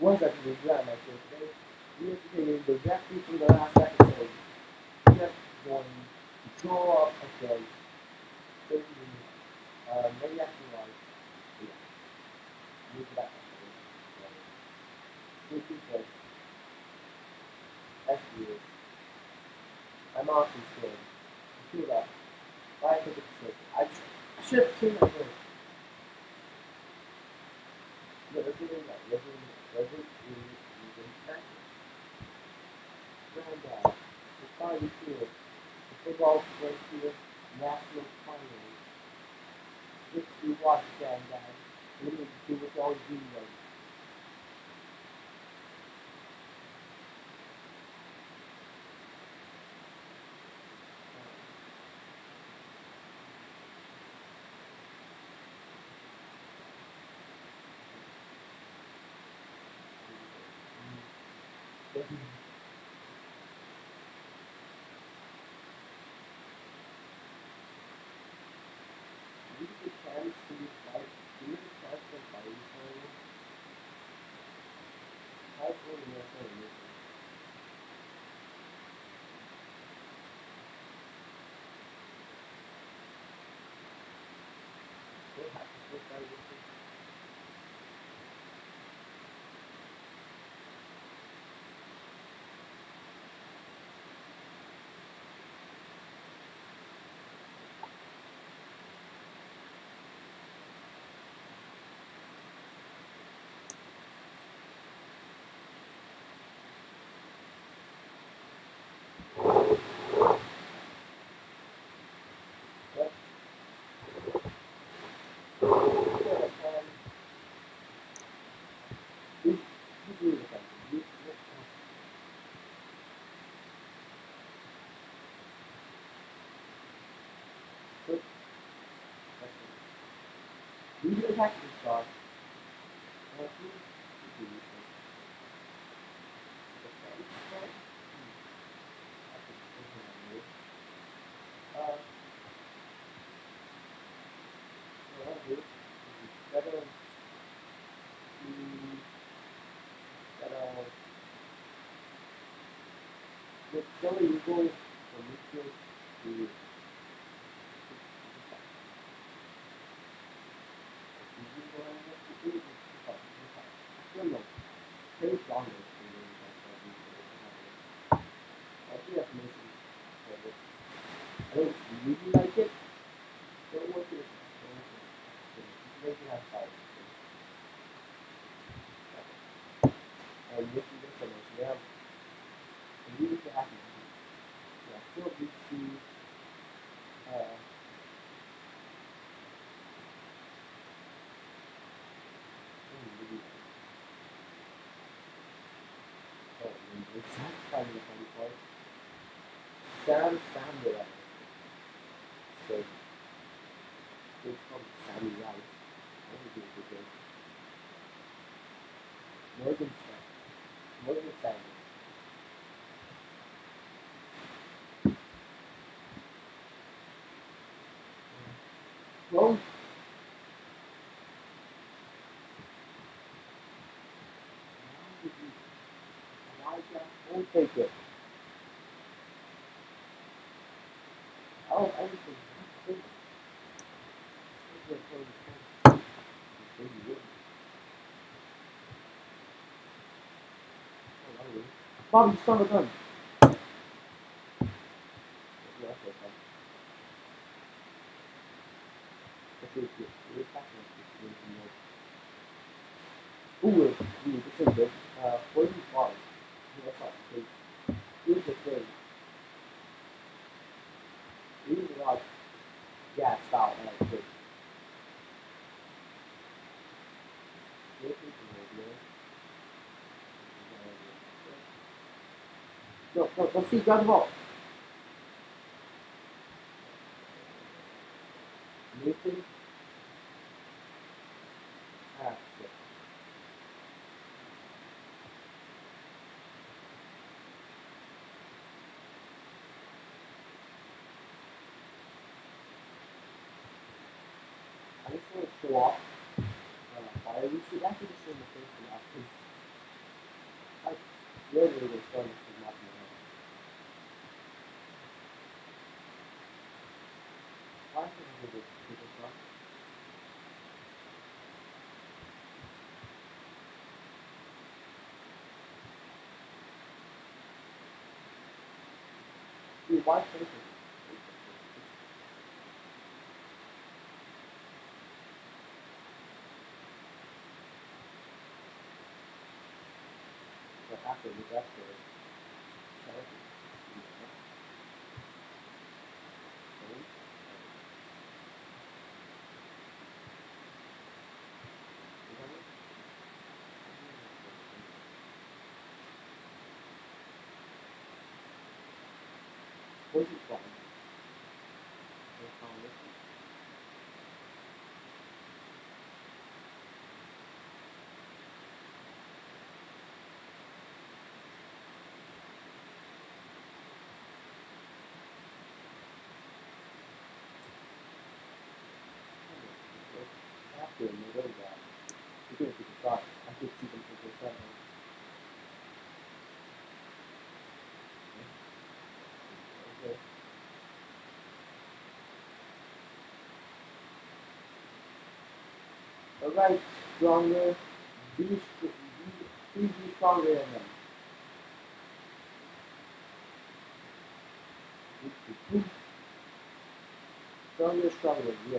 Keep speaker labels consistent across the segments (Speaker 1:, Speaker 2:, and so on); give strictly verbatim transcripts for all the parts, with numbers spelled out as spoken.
Speaker 1: was actually drama. So today we are continuing directly from the last episode. We are going to draw up a case. Basically, uh, maybe actually like, yeah, move it back. Two people, S B S. I'm awesome scared. I feel that. Why I think it's sick. I I should have changed my name. No, let's do that. Let's do that. Let's do that. Grand Dad. It's finally here. The football frontier national finals. Just you watch Grand Dad. Let me do what y'all do right. Thank you. Do you get a chance to fight? Do you get a chance to fight each other? How's one of your friends? What happens with that? What? Yeah, um, you, you do the thing. You, you, but, you do attack this dog. Uh, who do you do this? The friends, right? Hmm. I think it's a good Uh, what I'll do is instead of the, instead of, with so you go from neutral to, I feel like very strong with I think that's mostly for this. I don't really like it. Don't work it. Don't work it. Make it have fire. And this is just so much. We have a really happy. Yeah, still B C. Uh, oh, it's not kind of the funny part. Sam Samuel. So it's called Samuel. I think it's a good Morgan Sam. Morgan Sam. Well, Elijah won't take it. Oh, everything. Bobby, son of a gun. Ooh, ooh, this is good. Uh, poison bars. That's not the case. Here's the thing. We use a lot of gas style and I think. This is the radio. No, no, let's see, grab the ball. Nathan. Ah, shit. I just want to show off. Uh, I usually actually just show my face for that. Really, really strong is not more. Why can't I do this? This is not. See, why can't I? But after we got to it, where's it from? It's from this one. After we go that, we can see the shot. I could see them take the shot. Okay. Alright, stronger. Be, be, please be stronger than them. Stronger, stronger, yeah.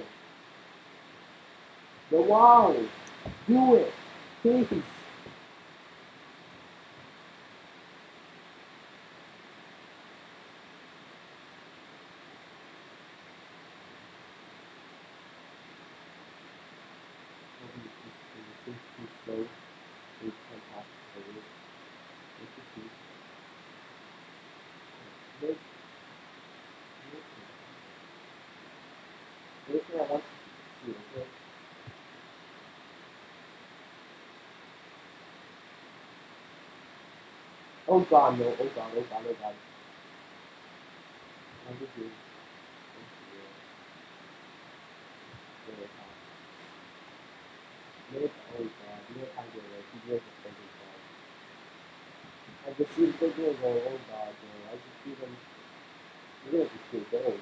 Speaker 1: The wow! Do it! Please! It's too slow. It's fantastic. It's too This, this thing I want you to see, okay? Oh god, no, oh god, oh god, oh god. I'm just doing Minute, oh god, minute I get it. He did the thing, god. I just see the thing go, oh god, no. I just see them. You're gonna be still gold.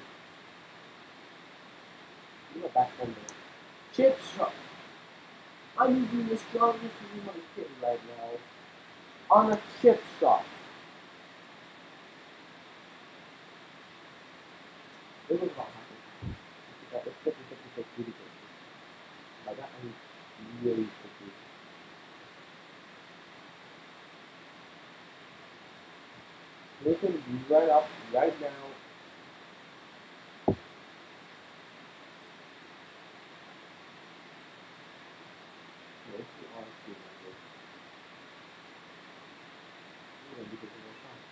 Speaker 1: You're back on there. Chip shot! I'm using the strongest in my kit right now. On a chip shot. It was not happening. It's fifty fifty for really good. By that I mean really quickly. They can be right up right now. Let's be honest with you. I'm gonna be taking a shot.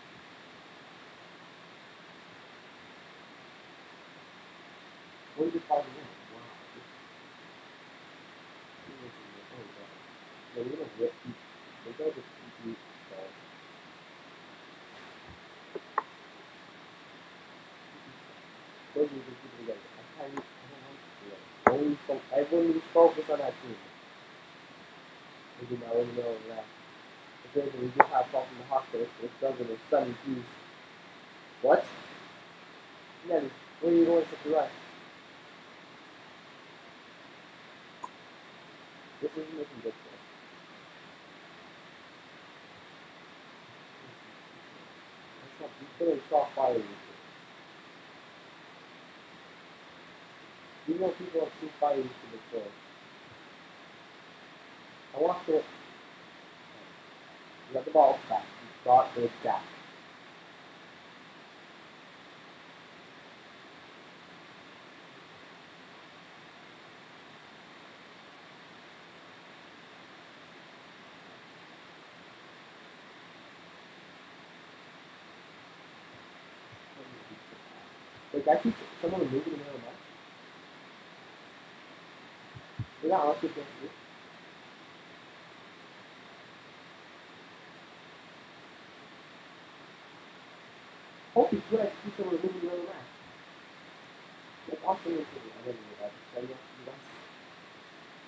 Speaker 1: What did you find again? Wow. This is oh god. They're gonna get they're gonna just keep you stalled. Those are the people together. I can't I don't want to do that. Only focus everyone needs focus on that team. As you know, you know that. If there's we just have fought in the hospital, it's done with a sudden fuse. What? Nelly, where are you going to the right? This isn't looking good for us. We couldn't stop fire with it. You know people have two fires to the floor. I want to let the ball back. You got the gap. Like I keep someone moving in the middle of the match. Is that honestly supposed to do? Hope it's good. I keep someone moving in the middle of the match. Like awesome. I don't know that. I guess you guys.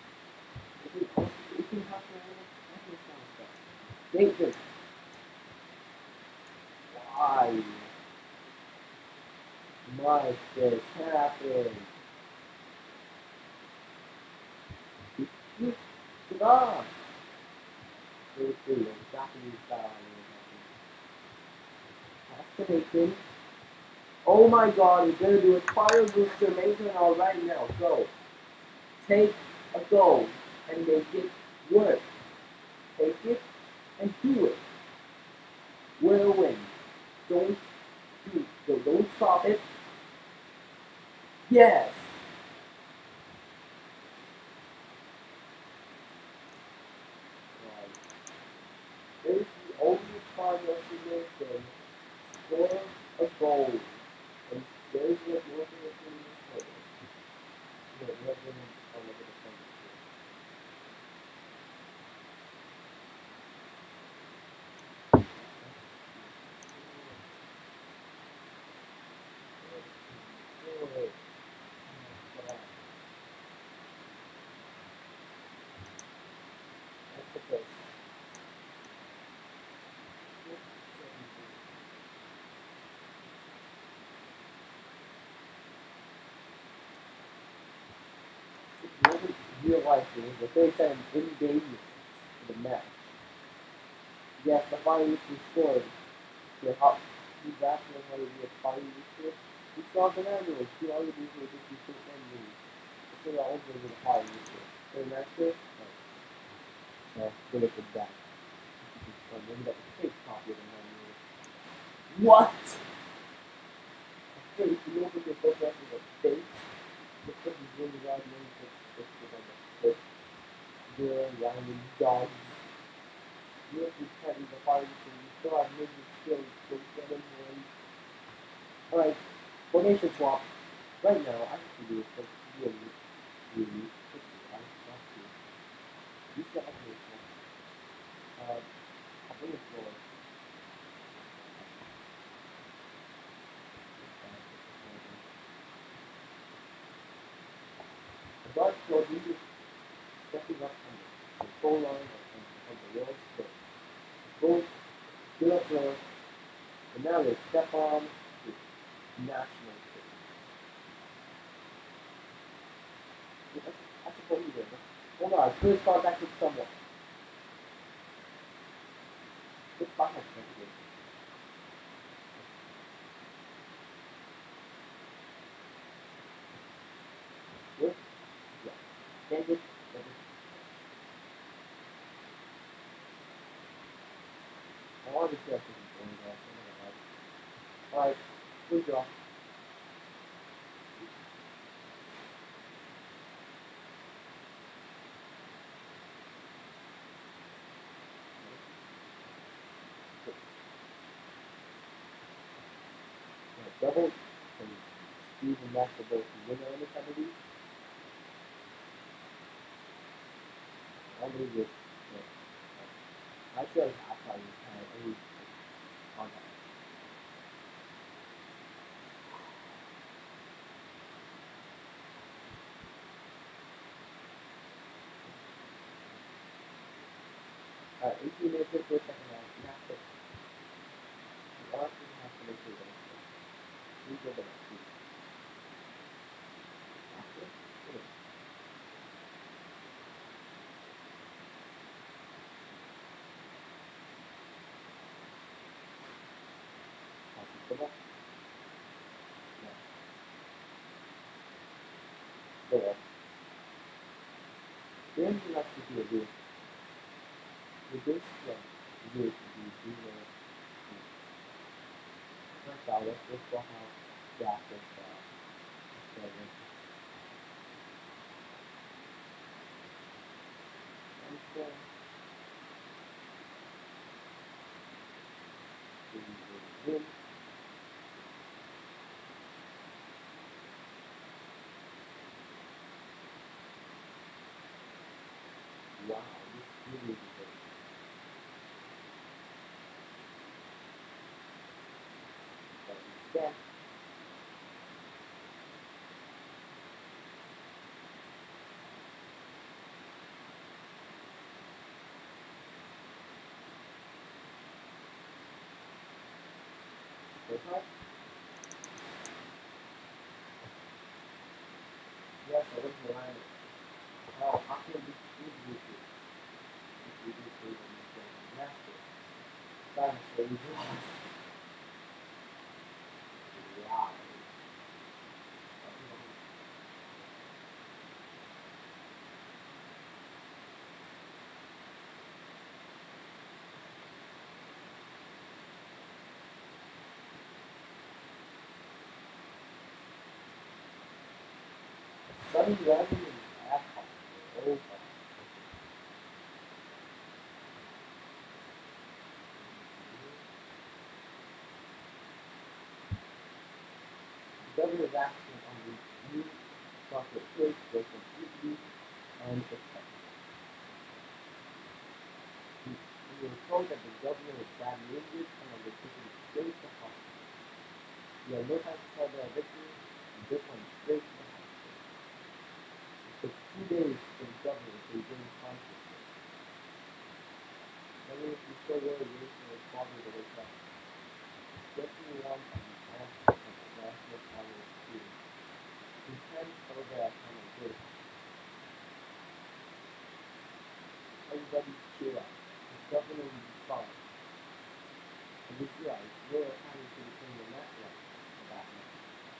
Speaker 1: If you if you have to, I can sound stuff. Nathan. Why is this happening? Stop! Very cool, Japanese style. Fascinating. Oh my god, we're gonna do a fire booster maintenance right now. Go. Take a goal and make it work. Take it and do it. Will win. Don't do don't, don't stop it. Yes. Right. This is the only time yesterday can score a goal. And there's what you're looking at in this photo. Yeah, we have been on look at the front of the That's okay. It wasn't real life, it was the third time in game for the match. Yes, the fire issue scored. To help you back learn how to be a fire issue. We saw the manuals, two other people who just do manuals. So that was a little fire issue. So master? No. No, good at the back. Maybe that was fake copy of the manual. What? A fake? You know what your focus is a fake? The foot is really around the end of the on the foot. There, around the dogs. You have to carry the fire issue. You still have movement skills. Don't get in there. Alright, formation swap. Right now, I have to do it because really, really quickly. I have to use the operation. Uh, I'll bring it forward. The dark floor is stepping up on the control line of the yellow stick. Both to the floor, and now they step on the national stick. That's, that's what you did. Hold on, first contact with someone. First contact with someone. Good? Yeah. Stand it. I want to see how this is going to go. Alright, good draw. Double, and Steve and Max are both winner in this, I believe. I believe this. Yeah. I feel like I probably had any contact. Alright, eighteen minutes for a second round. You have to, you honestly have to make sure that you go back. After, finish. Comfortable? Yeah. There. Then you have to do a bit. The base plan is going to be zero. First out, let's just go how Jack is uh, seven. And so, we will win. Wow, this really is good. But instead, so Silence for a reason. Wow. Sudden revenue at hospital. The governor's action on the new chocolate cake was completely unexpected. We, we were told that the governor was badly injured and on the taken straight to hospital. We had no time to celebrate our victory, and just went straight to the hospital. It took two days for the governor to regain consciousness. Then we were so worried waiting for his father to wake up. Just when we want on the anthem of the national honor of students, we can celebrate our time like this. Everybody cheer up. The governor will be fine. And we realized Royal County should have been the network for that night.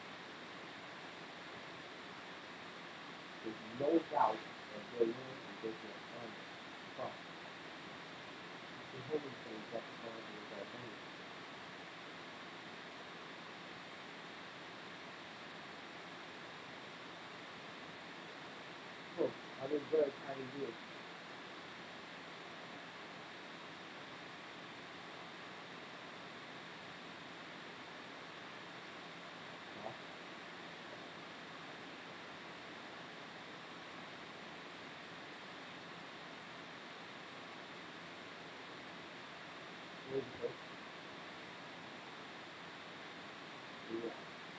Speaker 1: There's no doubt that they learned and go to the honor. But the Holman says that the honor was our honor. Look, how does Royal County do it? Where's the book? Yeah.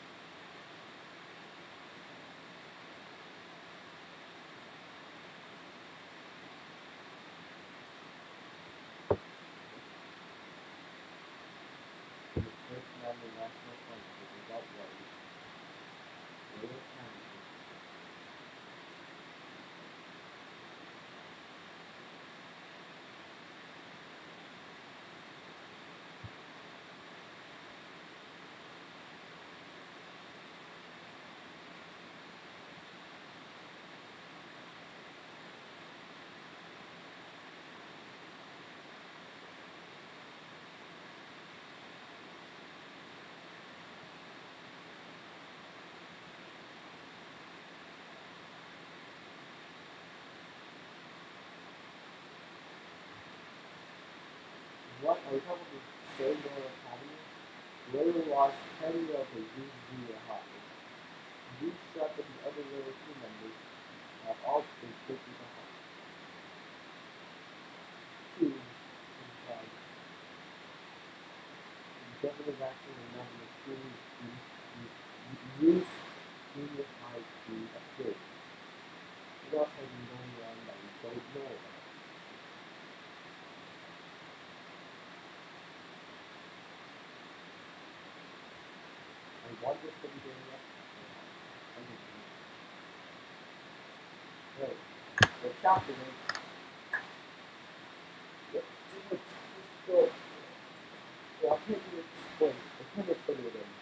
Speaker 1: The first member national country without worry. Royal County. What are we talking about? Same Royal Academy? Royal lost ten of his junior high. These shot that the other Royal team members have all been taken to hospital. Two, in charge. The governor's action in moving the school youth junior high to a kid. What else has been going on that we don't know about? I want this to be doing that. Right. The chapter is yep, too much so well, I can't do it wait, I can't explain it in.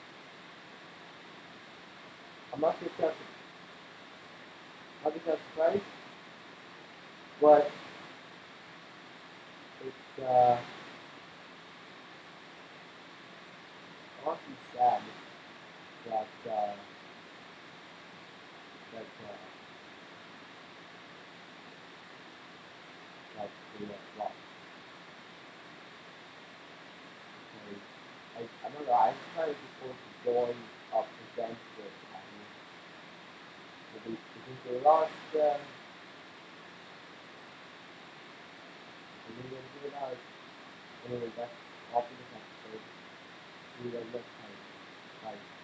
Speaker 1: I'm not gonna tell you. I'll just have surprise. But it's uh honestly sad that uh that uh that they have lost. Because I I don't know, I'm kind of just supposed to join up against the Academy. Because because they lost uh and then they give it out. Anyway, that's all for this episode. See you guys next time. Bye.